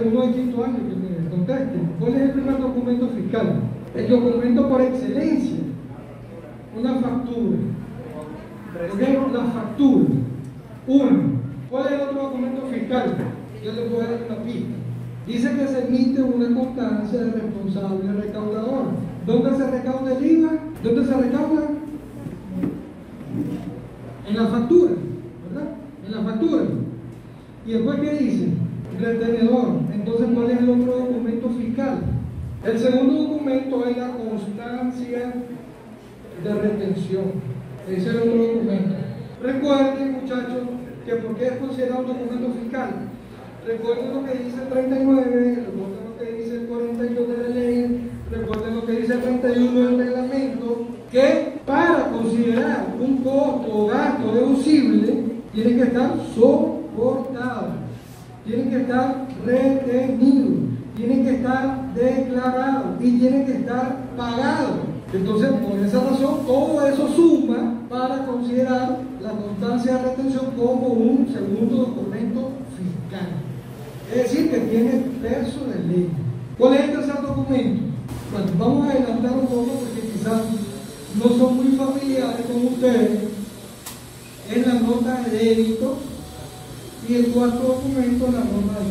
uno de quinto año que me conteste. ¿Cuál es el primer documento fiscal? El documento por excelencia. Una factura. ¿Ok? La factura. Uno. ¿Cuál es el otro documento fiscal? Yo les voy a dar una pista. Dice que se emite una constancia de responsable recaudador. ¿Dónde se recauda el IVA? ¿Dónde se recauda? En la factura, ¿verdad? En la factura. ¿Y después qué dice? Retenedor. Entonces, ¿cuál es el otro documento fiscal? El segundo documento es la constancia de retención. Ese es el otro documento. Recuerden, muchachos, que porque es considerado un documento fiscal. Recuerden lo que dice el 39, recuerden lo que dice el 42 de la ley, recuerden lo que dice el 31 del reglamento, que para considerar un costo o gasto deducible, tiene que estar soportado, tiene que estar retenido, tiene que estar declarado y tiene que estar pagado. Entonces, por esa razón, todo eso suma para considerar la constancia de retención como un segundo documento fiscal. Es decir, que tiene peso de ley. ¿Cuál es el tercer documento? Bueno, vamos a adelantar un poco porque quizás no son muy familiares con ustedes. Es la nota de débito y el cuarto documento es la nota de